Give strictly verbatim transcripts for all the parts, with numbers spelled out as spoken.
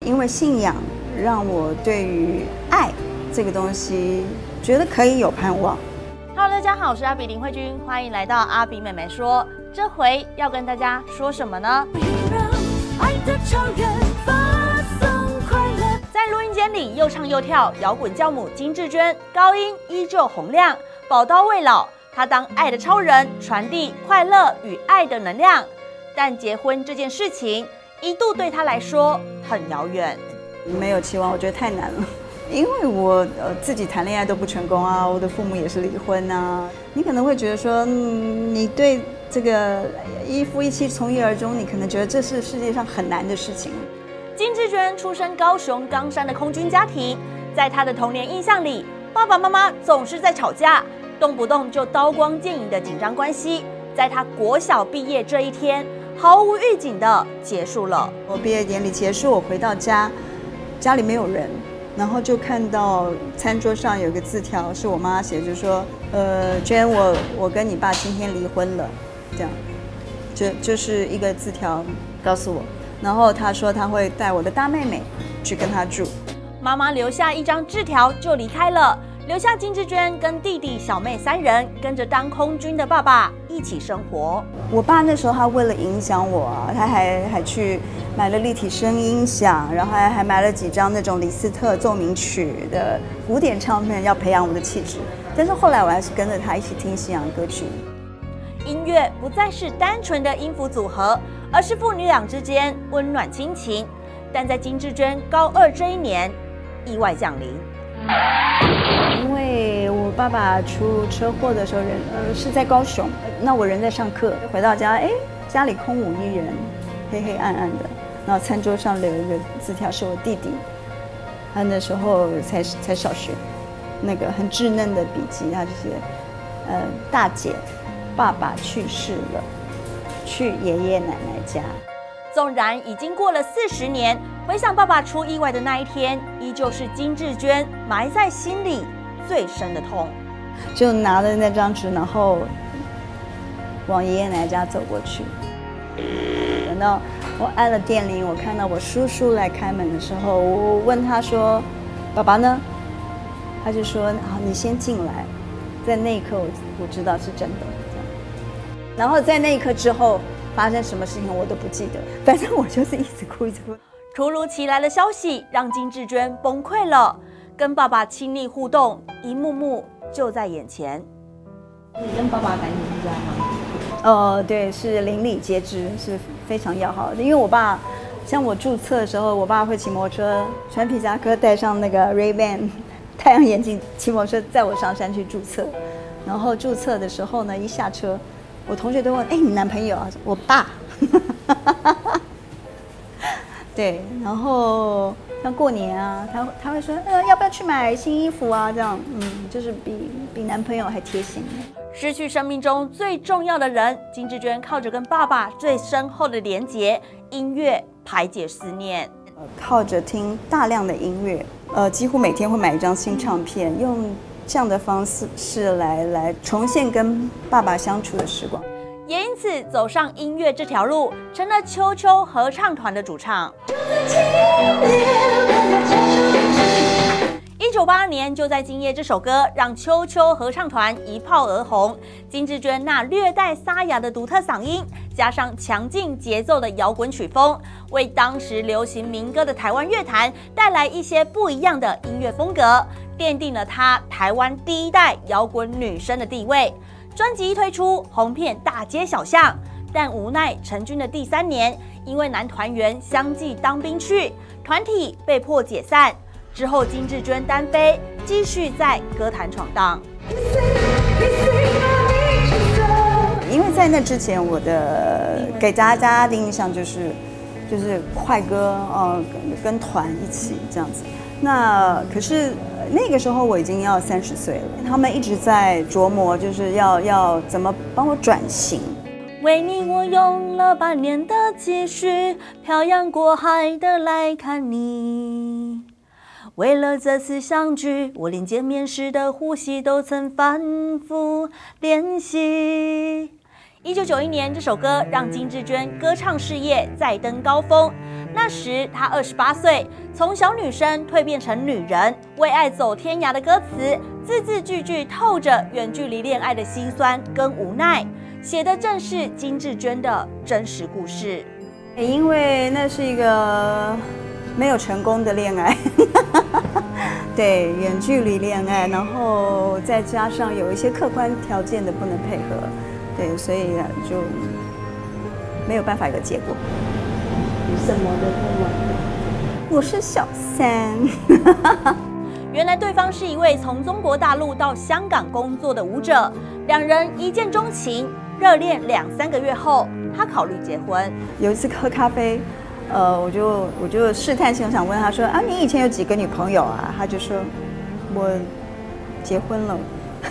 因为信仰让我对于爱这个东西觉得可以有盼望。 Hello， 大家好，我是阿比林慧君，欢迎来到阿比妹妹说。这回要跟大家说什么呢？在录音间里又唱又跳，摇滚教母金智娟高音依旧洪亮，宝刀未老。她当爱的超人，传递快乐与爱的能量。但结婚这件事情，一度对她来说很遥远。 没有期望，我觉得太难了。因为我呃自己谈恋爱都不成功啊，我的父母也是离婚啊。你可能会觉得说，嗯、你对这个一夫一妻从一而终，你可能觉得这是世界上很难的事情。 金智娟出身高雄冈山的空军家庭，在她的童年印象里，爸爸妈妈总是在吵架，动不动就刀光剑影的紧张关系，在她国小毕业这一天，毫无预警的结束了。 我毕业典礼结束，我回到家，家里没有人。然后就看到餐桌上有个字条，是我妈写，就说：“呃，娟，我我跟你爸今天离婚了。”这样，就就是一个字条告诉我。然后她说她会带我的大妹妹去跟她住。 妈妈留下一张字条就离开了，留下金智娟跟弟弟小妹三人跟着当空军的爸爸一起生活。 我爸那时候他为了影响我，他还还去买了立体声音响，然后还还买了几张那种李斯特奏鸣曲的古典唱片，要培养我的气质。但是后来我还是跟着他一起听西洋歌曲。 音乐不再是单纯的音符组合，而是父女俩之间温暖亲情。但在金智娟高二这一年，意外降临。 因为我爸爸出车祸的时候人呃是在高雄，那我人在上课，回到家，哎，家里空无一人，黑黑暗暗的。然后餐桌上留一个字条，是我弟弟，他那时候才才小学，那个很稚嫩的笔记，他就写，呃，大姐，爸爸去世了，去爷爷奶奶家。 纵然已经过了四十年，回想爸爸出意外的那一天，依旧是金智娟埋在心里最深的痛。 就拿了那张纸，然后往爷爷奶奶家走过去。等到我按了电铃，我看到我叔叔来开门的时候，我问他说：“爸爸呢？”他就说：“啊，你先进来。”在那一刻我，我我知道是真的。然后在那一刻之后，发生什么事情我都不记得，反正我就是一直哭一直哭。 突如其来的消息让金智娟崩溃了，跟爸爸亲密互动，一幕幕就在眼前。 你跟爸爸感情是这样吗？ 呃，对，是邻里皆知，是非常要好的。因为我爸，像我注册的时候，我爸会骑摩托车，穿皮夹克，戴上那个 Ray-Ban 太阳眼镜，骑摩托车载我上山去注册。然后注册的时候呢，一下车，我同学都问：“哎，你男朋友啊？”我爸。对，然后像过年啊，他他会说：“呃，要不要去买新衣服啊？”这样，嗯，就是比比男朋友还贴心。 失去生命中最重要的人，金智娟靠着跟爸爸最深厚的连结，音乐排解思念。 靠着听大量的音乐，呃，几乎每天会买一张新唱片，用这样的方式来来重现跟爸爸相处的时光。 也因此走上音乐这条路，成了秋秋合唱团的主唱。一九八二年，就在今夜这首歌让秋秋合唱团一炮而红。金智娟那略带沙哑的独特嗓音，加上强劲节奏的摇滚曲风，为当时流行民歌的台湾乐坛带来一些不一样的音乐风格，奠定了她台湾第一代摇滚女声的地位。专辑一推出，红遍大街小巷，但无奈成军的第三年，因为男团员相继当兵去，团体被迫解散。之后，金智娟单飞，继续在歌坛闯荡。 因为在那之前，我的给大家的印象就是，就是快歌，呃，跟跟团一起这样子。那可是那个时候我已经要三十岁了，他们一直在琢磨，就是要要怎么帮我转型。 为你我用了半年的积蓄，漂洋过海的来看你。为了这次相聚，我连见面时的呼吸都曾反复练习。 一九九一年，这首歌让金智娟歌唱事业再登高峰。那时她二十八岁，从小女生蜕变成女人，为爱走天涯的歌词，字字句句透着远距离恋爱的辛酸跟无奈，写的正是金智娟的真实故事。 因为那是一个没有成功的恋爱，对，远距离恋爱，然后再加上有一些客观条件的不能配合，对，所以就没有办法有结果。 什么的不完？ 我是小三。 原来对方是一位从中国大陆到香港工作的舞者，两人一见钟情，热恋两三个月后，他考虑结婚。 有一次喝咖啡，呃，我就我就试探性想问他说啊，你以前有几个女朋友啊？他就说，我结婚了。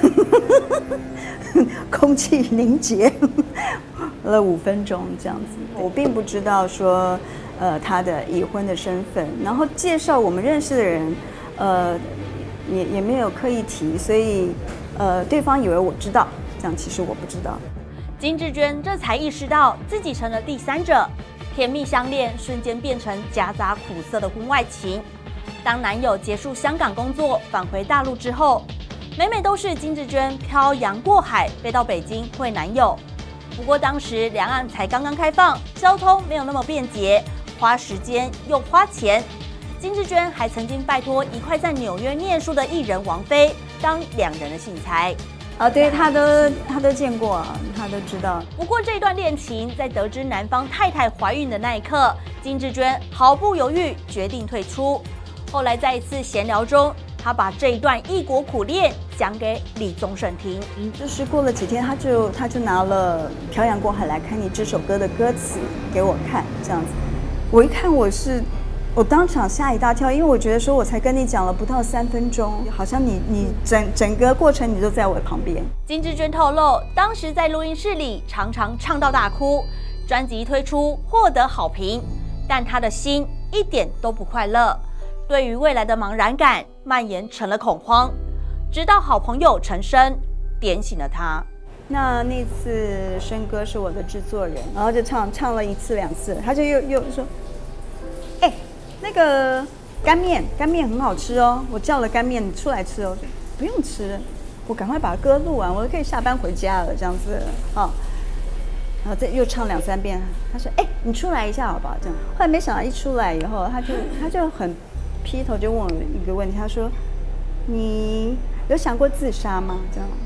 空气凝结了五分钟这样子，我并不知道说，呃，他的已婚的身份，然后介绍我们认识的人，呃，也也没有刻意提，所以，呃，对方以为我知道，这样其实我不知道。 金智娟这才意识到自己成了第三者，甜蜜相恋瞬间变成夹杂苦涩的婚外情。当男友结束香港工作返回大陆之后，每每都是金智娟漂洋过海飞到北京会男友。不过当时两岸才刚刚开放，交通没有那么便捷，花时间又花钱。金智娟还曾经拜托一块在纽约念书的艺人王菲当两人的信差。 啊，对，他都他都见过啊，他都知道。 不过这段恋情在得知男方太太怀孕的那一刻，金智娟毫不犹豫决定退出。后来在一次闲聊中，他把这一段异国苦恋讲给李宗盛听。 嗯，就是过了几天，他就他就拿了《漂洋过海来看你》这首歌的歌词给我看，这样子。我一看，我是我当场吓一大跳，因为我觉得说我才跟你讲了不到三分钟，好像你你整整个过程你都在我旁边。 金智娟透露，当时在录音室里常常唱到大哭。专辑推出获得好评，但他的心一点都不快乐。对于未来的茫然感蔓延成了恐慌，直到好朋友陈升点醒了他。 那那次升哥是我的制作人，然后就唱唱了一次两次，他就又又说，哎、欸，那个干面干面很好吃哦，我叫了干面你出来吃哦。不用吃，我赶快把歌录完，我就可以下班回家了这样子啊。然后再又唱两三遍，他说，哎、欸，你出来一下好不好？这样，后来没想到一出来以后，他就他就很劈头就问我一个问题，他说，你有想过自杀吗？这样。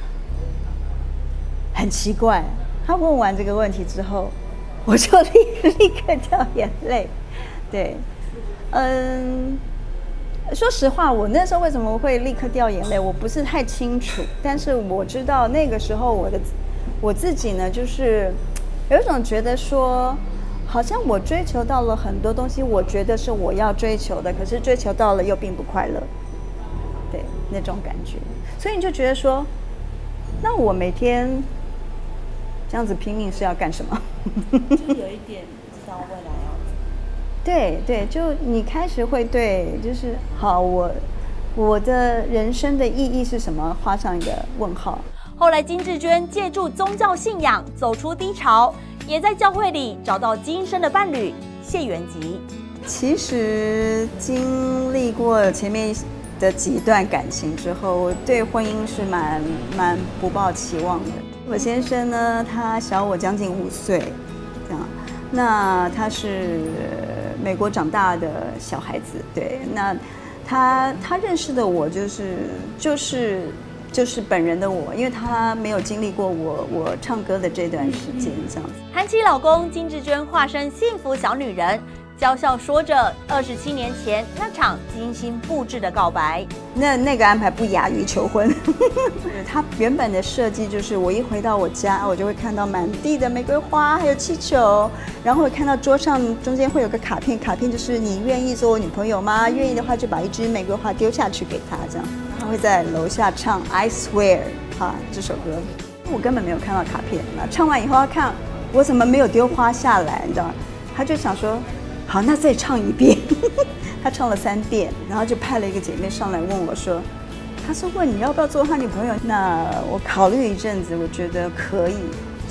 很奇怪，他问完这个问题之后，我就立立刻掉眼泪。对，嗯，说实话，我那时候为什么会立刻掉眼泪，我不是太清楚。但是我知道那个时候我的我自己呢，就是有一种觉得说，好像我追求到了很多东西，我觉得是我要追求的，可是追求到了又并不快乐。对，那种感觉，所以你就觉得说，那我每天这样子拼命是要干什么？ 就有一点不知道未来要怎么。 对对，就你开始会对，就是好，我我的人生的意义是什么？画上一个问号。 后来金智娟借助宗教信仰走出低潮，也在教会里找到今生的伴侣谢元吉。 其实经历过前面的几段感情之后，我对婚姻是蛮蛮不抱期望的。我先生呢，他小我将近五岁，这样。那他是美国长大的小孩子，对。那他他认识的我就是就是就是本人的我，因为他没有经历过我我唱歌的这段时间，这样子。 韩琦老公金智娟化身幸福小女人，娇笑说着二十七年前那场精心布置的告白。 那那个安排不亚于求婚。他原本的设计就是我一回到我家，我就会看到满地的玫瑰花，还有气球，然后会看到桌上中间会有个卡片，卡片就是你愿意做我女朋友吗？愿意的话就把一支玫瑰花丢下去给他，这样。他会在楼下唱《I Swear》啊这首歌，我根本没有看到卡片。那唱完以后要看我怎么没有丢花下来，你知道吗？他就想说，好，那再唱一遍。他唱了三遍，然后就派了一个姐妹上来问我说，他说问你要不要做他女朋友？那我考虑一阵子，我觉得可以，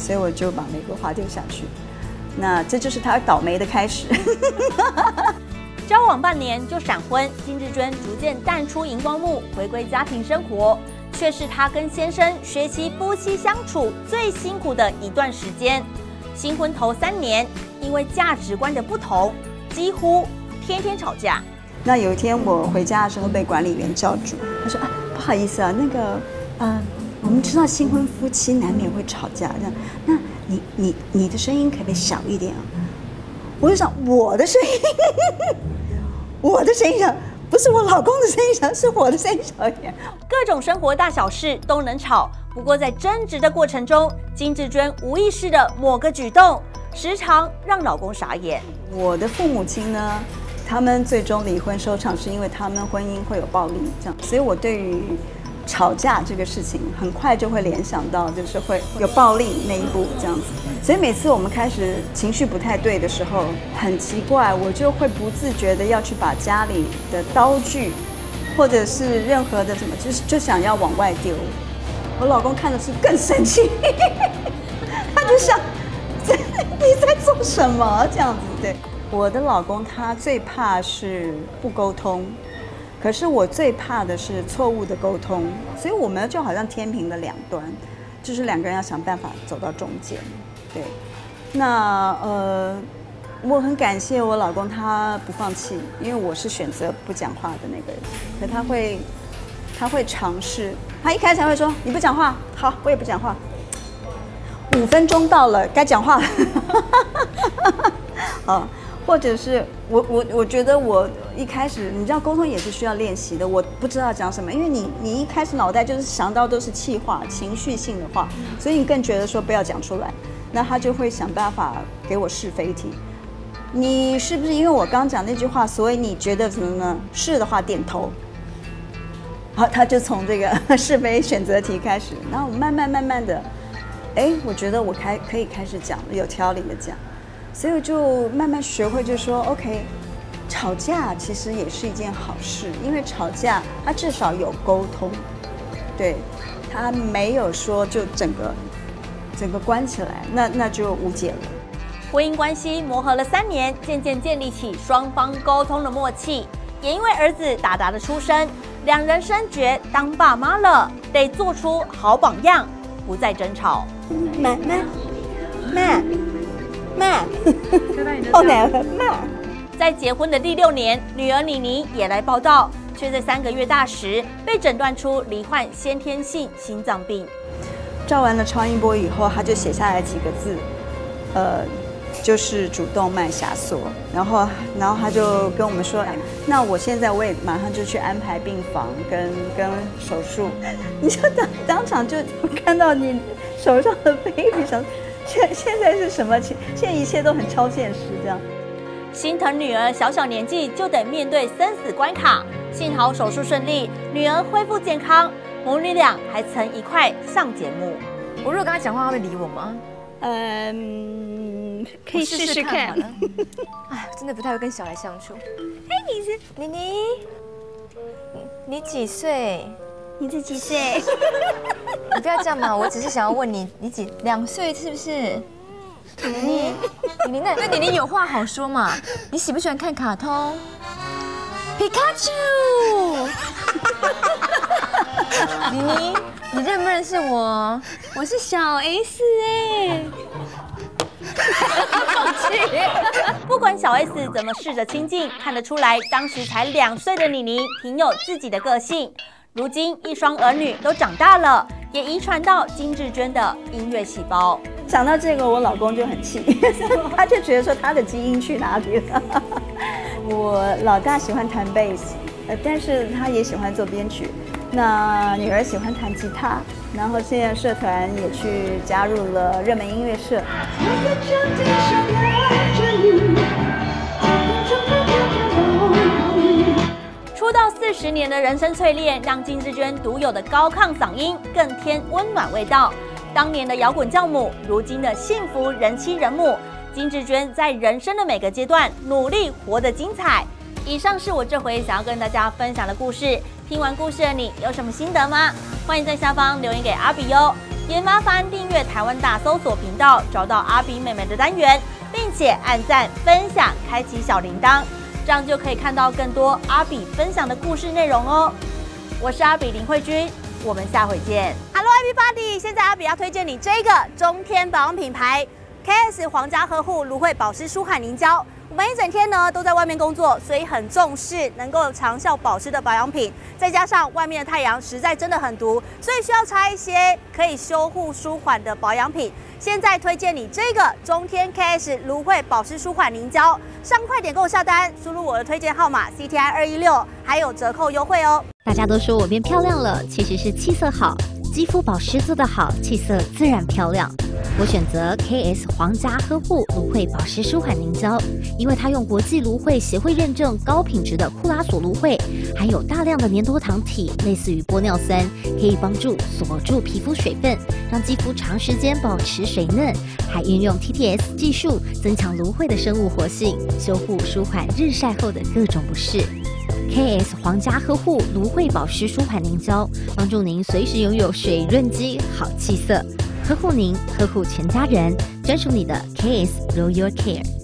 所以我就把玫瑰花丢下去。那这就是他倒霉的开始。 交往半年就闪婚，金智娟逐渐淡出荧光幕，回归家庭生活，却是她跟先生学习夫妻相处最辛苦的一段时间。新婚头三年，因为价值观的不同，几乎天天吵架。 那有一天我回家的时候被管理员叫住，他说啊，不好意思啊，那个呃，我们知道新婚夫妻难免会吵架，这样，那你你你的声音可不可以小一点啊？我就想我的声音，我的声音小，不是我老公的声音小，是我的声音小一点。 各种生活大小事都能吵，不过在争执的过程中，金智娟无意识的某个举动，时常让老公傻眼。 我的父母亲呢，他们最终离婚收场，是因为他们婚姻会有暴力，这样，所以我对于吵架这个事情，很快就会联想到，就是会有暴力那一步这样子。所以每次我们开始情绪不太对的时候，很奇怪，我就会不自觉的要去把家里的刀具，或者是任何的什么，就是就想要往外丢。我老公看的是更生气，他就想，你在做什么这样子？对，我的老公他最怕是不沟通。可是我最怕的是错误的沟通，所以我们就好像天平的两端，就是两个人要想办法走到中间。对，那呃，我很感谢我老公，他不放弃，因为我是选择不讲话的那个人，可他会，他会尝试，他一开始会说你不讲话，好，我也不讲话。五分钟到了，该讲话了。好。或者是我我我觉得我一开始，你知道沟通也是需要练习的。我不知道讲什么，因为你你一开始脑袋就是想到都是气话、情绪性的话，所以你更觉得说不要讲出来。那他就会想办法给我是非题。你是不是因为我刚讲那句话，所以你觉得什么呢？是的话点头。好，他就从这个是非选择题开始，然后我慢慢慢慢的，哎，我觉得我开可以开始讲了，有条理的讲。所以我就慢慢学会，就说 OK， 吵架其实也是一件好事，因为吵架它至少有沟通，对，它没有说就整个整个关起来，那那就无解了。 婚姻关系磨合了三年，渐渐建立起双方沟通的默契。也因为儿子达达的出生，两人深觉当爸妈了，得做出好榜样，不再争吵。 妈妈，妈。妈，后来妈， 在结婚的第六年，女儿妮妮也来报道，却在三个月大时被诊断出罹患先天性心脏病。 照完了超音波以后，他就写下来几个字，呃，就是主动脉狭缩。然后，然后他就跟我们说，那我现在我也马上就去安排病房跟跟手术。你就当当场就看到你手上的 baby 上。现现在是什么情？现在一切都很超现实，这样。 心疼女儿小小年纪就得面对生死关卡，幸好手术顺利，女儿恢复健康，母女俩还曾一块上节目。 我如果跟她讲话，她会理我吗？ 嗯，可以试试看。 哎，真的不太会跟小孩相处。哎，你是妮妮，你你几岁？ 你自几岁？ 你不要这样嘛！我只是想要问你，你几两岁是不是？妮妮，妮妮，那那妮妮有话好说嘛？你喜不喜欢看卡通？皮卡丘。妮妮，你认不认识我？我是小 S 哎。 不管小 S 怎么试着亲近，看得出来，当时才两岁的妮妮挺有自己的个性。如今一双儿女都长大了，也遗传到金智娟的音乐细胞。 讲到这个，我老公就很气，他就觉得说他的基因去哪里了。我老大喜欢弹贝斯，呃，但是他也喜欢做编曲。那女儿喜欢弹吉他，然后现在社团也去加入了热门音乐社。 出道四十年的人生淬炼，让金智娟独有的高亢嗓音更添温暖味道。当年的摇滚教母，如今的幸福人妻人母，金智娟在人生的每个阶段努力活得精彩。以上是我这回想要跟大家分享的故事。听完故事的你有什么心得吗？欢迎在下方留言给阿比哟。 也麻烦订阅台湾大搜索频道，找到阿比妹妹的单元，并且按赞、分享、开启小铃铛，这样就可以看到更多阿比分享的故事内容哦。我是阿比林慧君，我们下回见。Hello everybody， 现在阿比要推荐你这个中天保养品牌 K S 皇家呵护芦荟保湿舒缓凝胶。我们一整天呢都在外面工作，所以很重视能够长效保湿的保养品。再加上外面的太阳实在真的很毒，所以需要擦一些可以修护舒缓的保养品。现在推荐你这个中天 K S 芦荟保湿舒缓凝胶，上快点购下单，输入我的推荐号码 C T I 二一六，还有折扣优惠哦。 大家都说我变漂亮了，其实是气色好，肌肤保湿做得好，气色自然漂亮。我选择 K S 皇家呵护芦荟保湿舒缓凝胶，因为它用国际芦荟协会认证高品质的库拉索芦荟，含有大量的粘多糖体，类似于玻尿酸，可以帮助锁住皮肤水分，让肌肤长时间保持水嫩，还运用 T T S 技术增强芦荟的生物活性，修护舒缓日晒后的各种不适。K S 皇家呵护芦荟保湿舒缓凝胶，帮助您随时拥有水润肌、好气色，呵护您，呵护全家人，专属你的 K S Royal Care。